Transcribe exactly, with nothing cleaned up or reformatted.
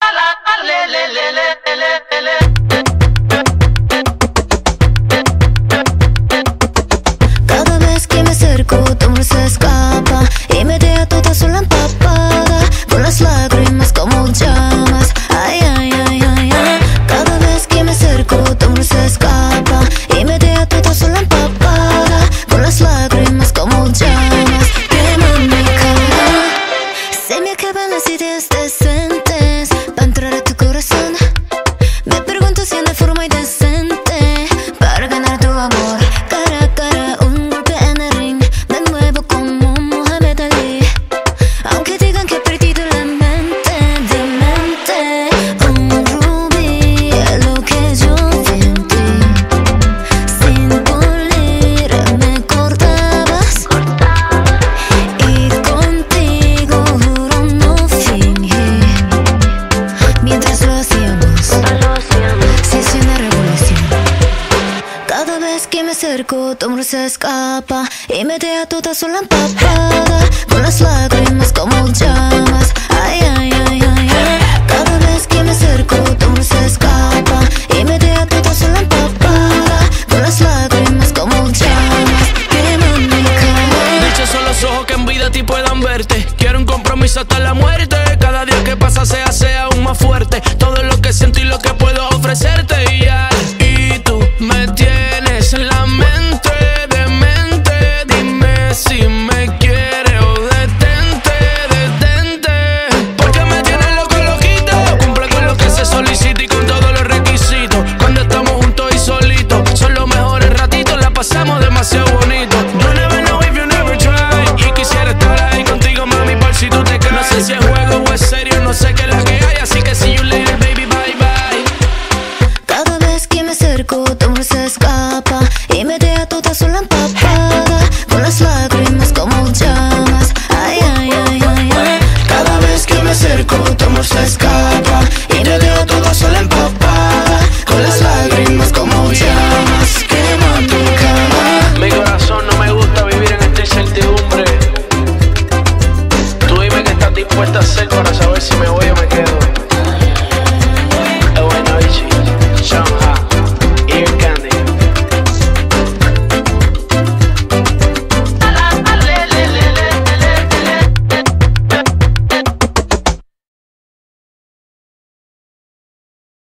Cada vez que me acerco, tu amor se escapa y me deja toda sola empapada con las lágrimas como llamas. Ay, ay, ay, ay, ay. Cada vez que me acerco, tu amor se escapa y me deja toda sola empapada con las lágrimas como llamas. Queman mi cara, se me acaban las ideas decentes para entrar a tu corazón. Me pregunto si no hay forma indecente para ganar tu amor. Cara a cara, un golpe en el ring, me muevo como Muhammad Ali. Aunque digan que he perdido la mente, demente. Un rubí es lo que yo vi en ti. Sin pulir me cortabas y contigo juro no fingí. Mientras lo hacíamos, se hizo una revolución. Cada vez que me acerco, tu amor se escapa y me deja toda sola empapada con las lágrimas como llamas. Ay, ay, ay, ay, ay. Cada vez que me acerco, tu amor se escapa y me deja toda sola empapada con las lágrimas como llamas. Queman mi cara. Dichos son los ojos que en vida a ti puedan verte. Quiero un compromiso hasta la muerte. Cada día que pasa se hace aún más fuerte. Todo lo que siento y lo que puedo ofrecerte.